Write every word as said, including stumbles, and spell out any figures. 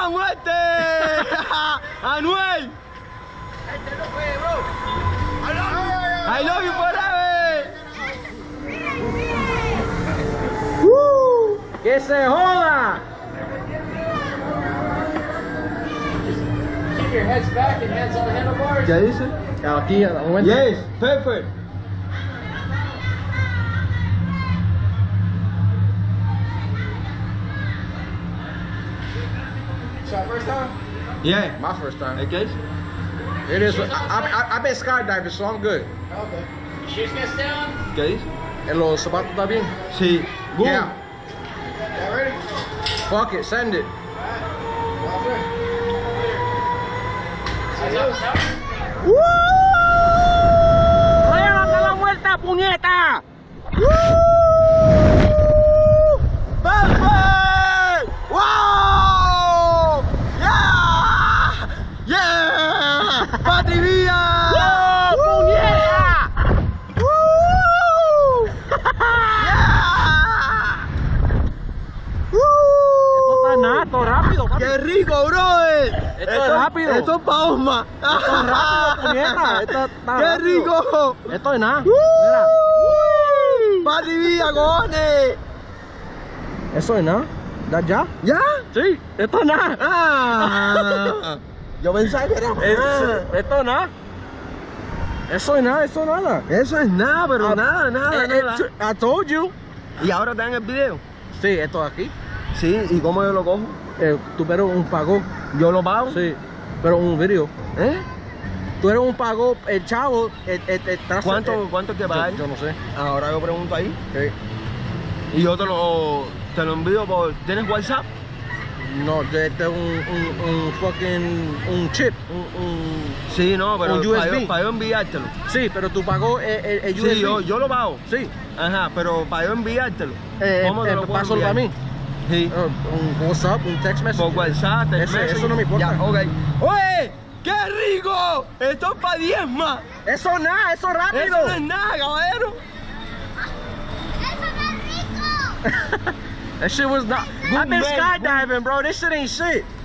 la muerte! ¡Anuel! Este no fue, bro. I love you forever! ¡Uh! ¡Que se joda! Keep your heads back and hands on the handlebars. ¿Qué dice? Aquí, un momento. Yes, perfect. It's your first time? Yeah. My first time. ¿Qué es? It is. I, I, I've been skydiving, so I'm good. Okay. Your shoes gonna stay on? ¿Qué dice? ¿En los zapatos está bien? Sí. Boom. Yeah. Yeah, ready? Fuck it, send it. All good. Adios. ¡Dale la vuelta, puñeta! Perfect! Wow! Yeah! Yeah! ¡Patri Villa! ¡Puñeta! ¡Woo! Yeah! Esto está nada, esto rápido, papi. ¡Qué rico, brother! Esto es rápido. Esto es pa' Osma. Esto es rápido, puñeta. Esto está ¡Qué rápido. rico! Esto es nada. ¡Uh! ¡Patri Villa, cojones! Eso es nada. ¿Ya? ¿Ya? ¿Ya? Sí, esto es nada. Ah, yo pensaba que era más. Esto, esto es nada. Eso es nada, eso es nada. Eso es nada, pero Ah, nada, nada, Eh, eh, nada. I told you. ¿Y ahora te dan el video? Sí, esto de aquí. Sí, ¿y cómo yo lo cojo? Eh, tú eres un pago. ¿Yo lo pago? Sí, pero un video. ¿Eh? Tú eres un pago, el chavo. El, el, el trazo- ¿Cuánto, el- cuánto hay que yo, pagar? yo no sé. Ahora yo pregunto ahí. Sí. Y yo te lo, te lo envío por... ¿Tienes WhatsApp? No, este es un, un, un fucking. Un chip. Un, un- Sí, no, pero Un U S B. para yo, para yo enviártelo. sí, pero tú pagó el, el, el U S B. Sí, yo, yo lo pago. Sí. Ajá, pero para yo enviártelo. Eh, ¿Cómo te eh, lo puedo pásalo enviar? para mí. Sí. Uh, un WhatsApp, un text message. Por WhatsApp, text Eso- message. eso no me importa. Ya, ok. ¡Oye! ¡Qué rico! Esto es para diez más. Eso nada, eso rápido. Eso no es nada, caballero. That shit was not. Good I've been man, skydiving, bro. This shit ain't shit.